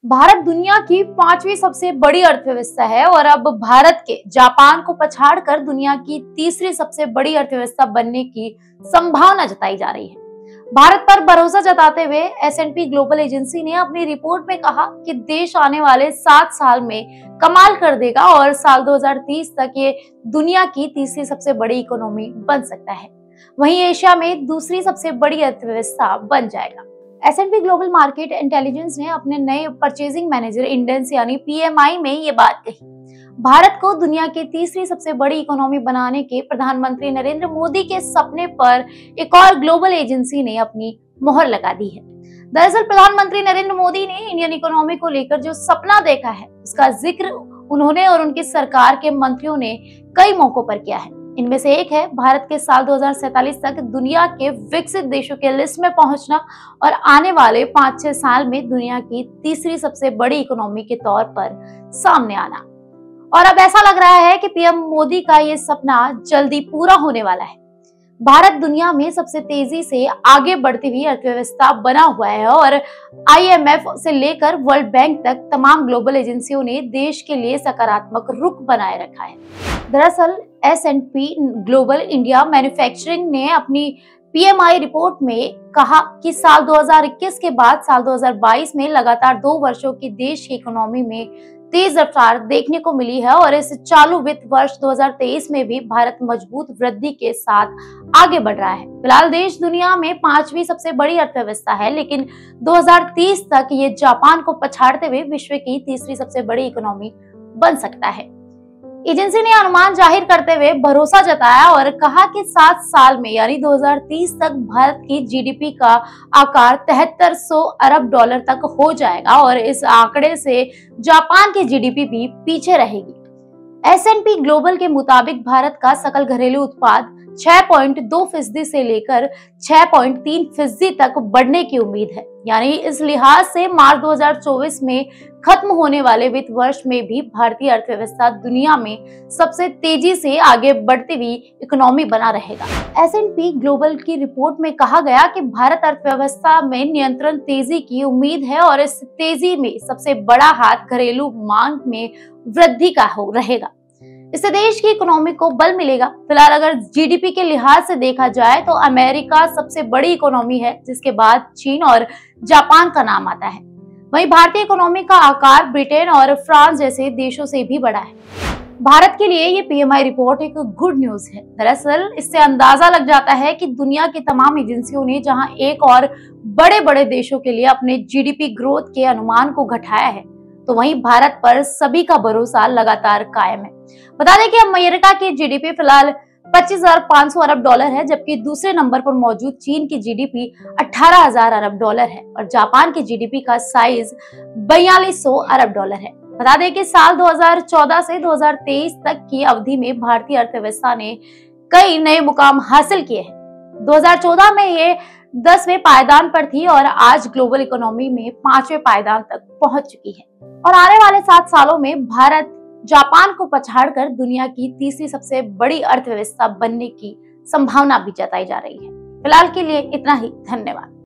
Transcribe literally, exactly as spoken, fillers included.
भारत दुनिया की पांचवी सबसे बड़ी अर्थव्यवस्था है और अब भारत के जापान को पछाड़कर दुनिया की तीसरी सबसे बड़ी अर्थव्यवस्था बनने की संभावना जताई जा रही है। भारत पर भरोसा जताते हुए S and P global agency ने अपनी रिपोर्ट में कहा कि देश आने वाले सात साल में कमाल कर देगा और साल दो हज़ार तीस तक ये दुनिया की तीसरी सबसे बड़ी इकोनॉमी बन सकता है। वहीं एशिया में दूसरी सबसे बड़ी अर्थव्यवस्था बन जाएगा। S and P global market intelligence ने अपने नए परचेजिंग मैनेजर इंडेक्स यानी पी एम आई में ये बात कही। भारत को दुनिया की तीसरी सबसे बड़ी इकोनॉमी बनाने के प्रधानमंत्री नरेंद्र मोदी के सपने पर एक और ग्लोबल एजेंसी ने अपनी मोहर लगा दी है। दरअसल प्रधानमंत्री नरेंद्र मोदी ने इंडियन इकोनॉमी को लेकर जो सपना देखा है उसका जिक्र उन्होंने और उनकी सरकार के मंत्रियों ने कई मौकों पर किया है। इनमें से एक है भारत के साल दो हज़ार सैंतालीस तक दुनिया के विकसित देशों के लिस्ट में पहुंचना और आने वाले पाँच छह साल में दुनिया की तीसरी सबसे बड़ी इकोनॉमी के तौर पर सामने आना। और अब ऐसा लग रहा है कि पी एम मोदी का ये सपना जल्दी पूरा होने वाला है। भारत दुनिया में सबसे तेजी से आगे बढ़ती हुई अर्थव्यवस्था बना हुआ है और आई एम एफ से लेकर वर्ल्ड बैंक तक तमाम ग्लोबल एजेंसियों ने देश के लिए सकारात्मक रुख बनाए रखा है। दरअसल S and P global India manufacturing ने अपनी पी एम आई रिपोर्ट में कहा कि साल दो हज़ार इक्कीस के बाद साल दो हज़ार बाईस में लगातार दो वर्षों की देश की इकोनॉमी में तेज रफ्तार देखने को मिली है और इस चालू वित्त वर्ष दो हज़ार तेईस में भी भारत मजबूत वृद्धि के साथ आगे बढ़ रहा है। फिलहाल देश दुनिया में पांचवी सबसे बड़ी अर्थव्यवस्था है, लेकिन दो हज़ार तीस तक ये जापान को पछाड़ते हुए विश्व की तीसरी सबसे बड़ी इकोनॉमी बन सकता है। एजेंसी ने अनुमान जाहिर करते हुए भरोसा जताया और कहा कि सात साल में यानी दो हज़ार तीस तक भारत की जी डी पी का आकार तिहत्तर सौ अरब डॉलर तक हो जाएगा और इस आंकड़े से जापान की जी डी पी भी पीछे रहेगी। एस एंड पी ग्लोबल के मुताबिक भारत का सकल घरेलू उत्पाद छह पॉइंट दो फीसदी से लेकर छह पॉइंट तीन फीसदी तक बढ़ने की उम्मीद है। यानी इस लिहाज से मार्च दो हज़ार चौबीस में खत्म होने वाले वित्त वर्ष में भी भारतीय अर्थव्यवस्था दुनिया में सबसे तेजी से आगे बढ़ती हुई इकोनॉमी बना रहेगा। एस एंड पी ग्लोबल की रिपोर्ट में कहा गया कि भारत अर्थव्यवस्था में नियंत्रण तेजी की उम्मीद है और इस तेजी में सबसे बड़ा हाथ घरेलू मांग में वृद्धि का हो रहेगा। इससे देश की इकोनॉमी को बल मिलेगा। फिलहाल अगर जी डी पी के लिहाज से देखा जाए तो अमेरिका सबसे बड़ी इकोनॉमी है, जिसके बाद चीन और जापान का नाम आता है। वहीं भारतीय इकोनॉमी का आकार ब्रिटेन और फ्रांस जैसे देशों से भी बड़ा है। भारत के लिए ये पी एम आई रिपोर्ट एक गुड न्यूज है। दरअसल इससे अंदाजा लग जाता है कि दुनिया की तमाम एजेंसियों ने जहां एक और बड़े बड़े देशों के लिए अपने जी डी पी ग्रोथ के अनुमान को घटाया है, तो वहीं भारत पर सभी का भरोसा लगातार कायम है। बता दें कि अमेरिका की जी डी पी फिलहाल पच्चीस हज़ार पाँच सौ अरब डॉलर है, जबकि दूसरे नंबर पर मौजूद चीन की जी डी पी अठारह हज़ार अरब डॉलर है और जापान की जी डी पी का साइज बयालीस सौ अरब डॉलर है। बता दें कि साल दो हज़ार चौदह से दो हज़ार तेईस तक की अवधि में भारतीय अर्थव्यवस्था ने कई नए मुकाम हासिल किए हैं। दो हज़ार चौदह में ये दसवें पायदान पर थी और आज ग्लोबल इकोनॉमी में पांचवें पायदान तक पहुंच चुकी है। और आने वाले सात सालों में भारत जापान को पछाड़कर दुनिया की तीसरी सबसे बड़ी अर्थव्यवस्था बनने की संभावना भी जताई जा रही है। फिलहाल के लिए इतना ही। धन्यवाद।